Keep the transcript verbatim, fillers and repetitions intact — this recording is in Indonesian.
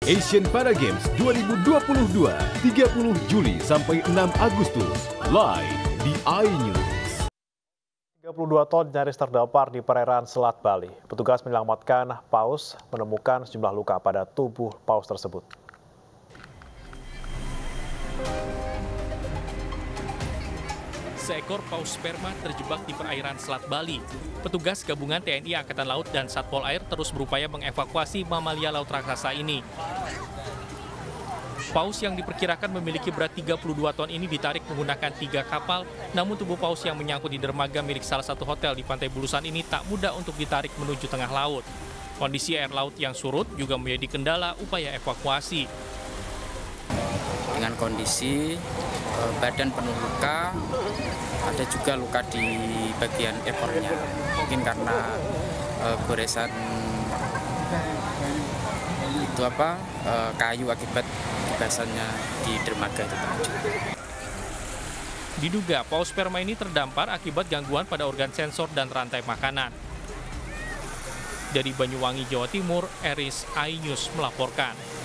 Asian Para Games dua ribu dua puluh dua, tiga puluh Juli sampai enam Agustus, live di iNews. tiga puluh dua ton nyaris terdampar di perairan Selat Bali. Petugas menyelamatkan paus menemukan sejumlah luka pada tubuh paus tersebut. Seekor paus sperma terjebak di perairan Selat Bali. Petugas gabungan T N I Angkatan Laut dan Satpol Air terus berupaya mengevakuasi mamalia laut raksasa ini. Paus yang diperkirakan memiliki berat tiga puluh dua ton ini ditarik menggunakan tiga kapal, namun tubuh paus yang menyangkut di dermaga milik salah satu hotel di Pantai Bulusan ini tak mudah untuk ditarik menuju tengah laut. Kondisi air laut yang surut juga menjadi kendala upaya evakuasi. Dengan kondisi badan penuh luka, ada juga luka di bagian ekornya, mungkin karena uh, goresan itu apa uh, kayu akibat kebasannya di dermaga itu tadi. Diduga paus sperma ini terdampar akibat gangguan pada organ sensor dan rantai makanan. Dari Banyuwangi, Jawa Timur, Eris iNews melaporkan.